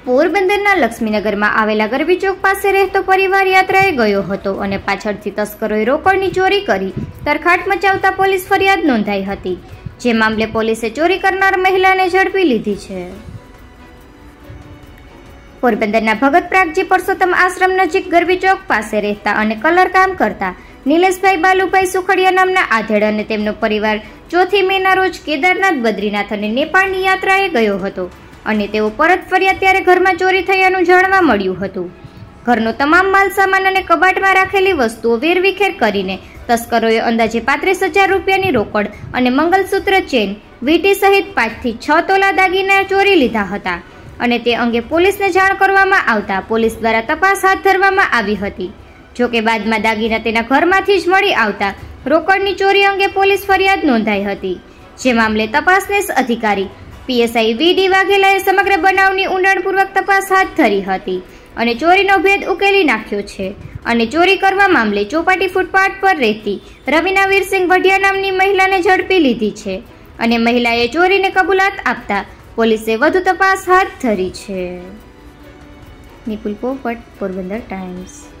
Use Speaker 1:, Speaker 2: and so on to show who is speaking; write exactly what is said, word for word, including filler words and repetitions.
Speaker 1: પોરબંદરના લક્ષ્મીનગરમાં આવેલા ગરબી ચોક પાસે રહેતો પરિવાર યાત્રાએ ગયો હતો અને પાછળથી તસ્કરોએ રોકડની ચોરી કરી તરખાટ મચાવતા પોલીસ ફરિયાદ નોંધાઈ હતી, જે મામલે પોલીસે ચોરી કરનાર મહિલાને ઝડપી લીધી છે. પોરબંદરના ભગત પ્રાગજી પરસોત્તમ આશ્રમ નજીક ગરબી ચોક પાસે રહેતા અને કલર કામ કરતા નિલેશભાઈ બાલુભાઈ સુખડિયા નામના આધેડ અને તેમનો પરિવાર ચોથી મેના રોજ કેદારનાથ, બદ્રીનાથ અને નેપાળની યાત્રાએ ગયો હતો અને તેઓ પરત ફર્યા ત્યારે ઘરમાં ચોરી થયાનું જાણવા મળ્યું હતું. ઘરનો તમામ માલ સામાન અને કબાટમાં રાખેલી વસ્તુઓ વેરવિખેર કરીને તસ્કરોએ અંદાજે પાંત્રીસ હજાર રૂપિયાની રોકડ અને મંગલસૂત્ર, ચેન, વીંટી સહિત પાંચથી છ તોલા દાગીના ચોરી લીધા હતા અને તે અંગે પોલીસને જાણ કરવામાં આવતા પોલીસ દ્વારા તપાસ હાથ ધરવામાં આવી હતી. જોકે બાદમાં દાગીના તેના ઘરમાંથી જ મળી આવતા રોકડની ચોરી અંગે પોલીસ ફરિયાદ નોંધાઈ હતી, જે મામલે તપાસનીશ અધિકારી પીએસઆઈ વી ડી વાઘેલાએ સમગ્ર બનાવની ઊંડાણપૂર્વક તપાસ હાથ ધરી હતી અને ચોરીનો ભેદ ઉકેલી નાખ્યો છે અને ચોરી કરવા મામલે ચોપાટી ફૂટપાથ પર રહેતી રવિના વીરસિંહ વઢિયા નામની મહિલાને ઝડપી લીધી છે અને મહિલાએ ચોરીને કબૂલાત આપતા પોલીસે વધુ તપાસ હાથ ધરી છે. નિપુલ પોપટ, પોરબંદર ટાઈમ્સ.